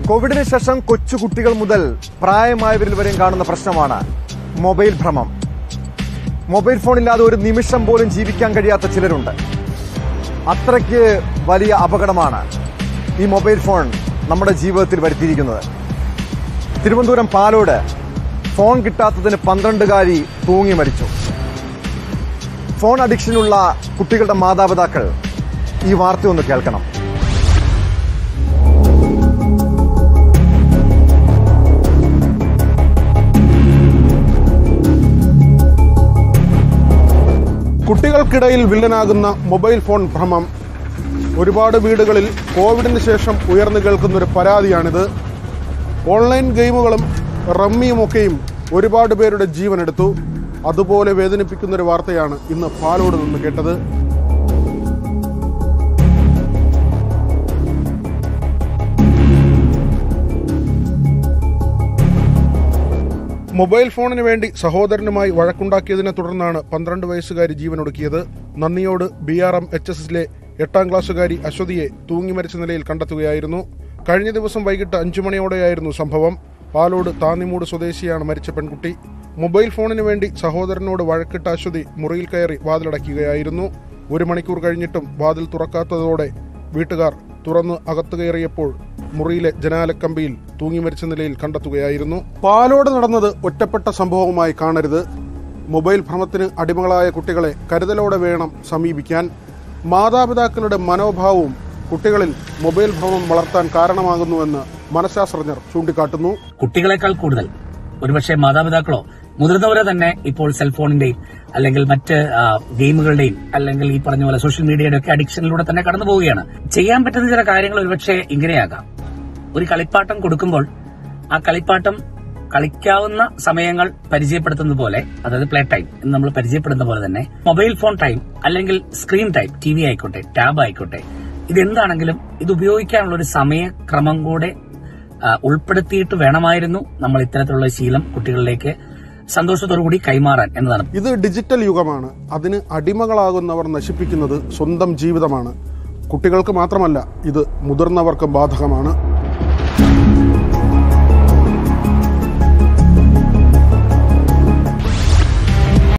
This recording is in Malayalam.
കോവിഡിന് ശേഷം കൊച്ചുകുട്ടികൾ മുതൽ പ്രായമായവരിൽ വരെയും കാണുന്ന പ്രശ്നമാണ് മൊബൈൽ ഭ്രമം. മൊബൈൽ ഫോണില്ലാതെ ഒരു നിമിഷം പോലും ജീവിക്കാൻ കഴിയാത്ത ചിലരുണ്ട്. അത്രയ്ക്ക് വലിയ അപകടമാണ് ഈ മൊബൈൽ ഫോൺ നമ്മുടെ ജീവിതത്തിൽ വരുത്തിയിരിക്കുന്നത്. തിരുവനന്തപുരം പാലോട് ഫോൺ കിട്ടാത്തതിന് 12-കാരി തൂങ്ങി മരിച്ചു. ഫോൺ അഡിക്ഷനുള്ള കുട്ടികളുടെ മാതാപിതാക്കൾ ഈ വാർത്തയൊന്ന് കേൾക്കണം. കുട്ടികൾക്കിടയിൽ വില്ലനാകുന്ന മൊബൈൽ ഫോൺ ഭ്രമം ഒരുപാട് വീടുകളിൽ കോവിഡിന് ശേഷം ഉയർന്നു കേൾക്കുന്നൊരു പരാതിയാണിത്. ഓൺലൈൻ ഗെയിമുകളും റമ്മിയുമൊക്കെയും ഒരുപാട് പേരുടെ ജീവനെടുത്തു. അതുപോലെ വേദനിപ്പിക്കുന്നൊരു വാർത്തയാണ് ഇന്ന് പാലോട് നിന്ന് കേട്ടത്. മൊബൈൽ ഫോണിന് വേണ്ടി സഹോദരനുമായി വഴക്കുണ്ടാക്കിയതിനെ തുടർന്നാണ് 12 വയസ്സുകാരി ജീവനൊടുക്കിയത്. നന്ദിയോട് BRM HSസിലെ 8ാം ക്ലാസ്സുകാരി അശ്വതിയെ തൂങ്ങി മരിച്ച നിലയിൽ കണ്ടെത്തുകയായിരുന്നു. കഴിഞ്ഞ ദിവസം വൈകിട്ട് 5 മണിയോടെയായിരുന്നു സംഭവം. പാലോട് താന്നിമൂട് സ്വദേശിയാണ് മരിച്ച പെൺകുട്ടി. മൊബൈൽ ഫോണിന് വേണ്ടി സഹോദരനോട് വഴക്കിട്ട അശ്വതി മുറിയിൽ കയറി വാതിലടയ്ക്കുകയായിരുന്നു. 1 മണിക്കൂർ കഴിഞ്ഞിട്ടും വാതിൽ തുറക്കാത്തതോടെ വീട്ടുകാർ തുറന്ന് അകത്തു കയറിയപ്പോൾ മുറിയിലെ ജനാലക്കമ്പിയിൽ തൂങ്ങി മരിച്ച നിലയിൽ കണ്ടെത്തുകയായിരുന്നു. പാലോട് നടന്നത് ഒറ്റപ്പെട്ട സംഭവമായി കാണരുത്. മൊബൈൽ ഭ്രമത്തിന് അടിമകളായ കുട്ടികളെ കരുതലോടെ വേണം സമീപിക്കാൻ. മാതാപിതാക്കളുടെ മനോഭാവവും കുട്ടികളിൽ മൊബൈൽ ഭ്രമം വളർത്താൻ കാരണമാകുന്നുവെന്ന് മനഃശാസ്ത്രജ്ഞർ ചൂണ്ടിക്കാട്ടുന്നു. കുട്ടികളെക്കാൾ കൂടുതൽ ഒരുപക്ഷെ മാതാപിതാക്കളോ മുതിർന്നവരെ തന്നെ ഇപ്പോൾ സെൽഫോണിന്റെയും അല്ലെങ്കിൽ മറ്റ് ഗെയിമുകളുടെയും അല്ലെങ്കിൽ ഈ പറഞ്ഞ പോലെ സോഷ്യൽ മീഡിയയുടെ ഒക്കെ അഡിക്ഷനിലൂടെ തന്നെ കടന്നു പോവുകയാണ്. ചെയ്യാൻ പറ്റുന്ന ചില കാര്യങ്ങൾ ഒരുപക്ഷെ ഇങ്ങനെയാകാം. ഒരു കളിപ്പാട്ടം കൊടുക്കുമ്പോൾ ആ കളിപ്പാട്ടം കളിക്കാവുന്ന സമയങ്ങൾ പരിചയപ്പെടുത്തുന്നത് പോലെ, അതായത് പ്ലേ ടൈം എന്ന് നമ്മൾ പരിചയപ്പെടുന്ന പോലെ തന്നെ മൊബൈൽ ഫോൺ ടൈം അല്ലെങ്കിൽ സ്ക്രീൻ ടൈം, TV ആയിക്കോട്ടെ, ടാബ് ആയിക്കോട്ടെ, ഇതെന്താണെങ്കിലും ഇത് ഉപയോഗിക്കാനുള്ള ഒരു സമയക്രമം കൂടെ ഉൾപ്പെടുത്തിയിട്ട് വേണമായിരുന്നു നമ്മൾ ഇത്തരത്തിലുള്ള ശീലം കുട്ടികളിലേക്ക് സന്തോഷത്തോടുകൂടി കൈമാറാൻ എന്നതാണ്. ഇത് ഡിജിറ്റൽ യുഗമാണ്. അതിന് അടിമകളാകുന്നവർ നശിപ്പിക്കുന്നത് സ്വന്തം ജീവിതമാണ്. കുട്ടികൾക്ക് മാത്രമല്ല, ഇത് മുതിർന്നവർക്കും ബാധകമാണ്.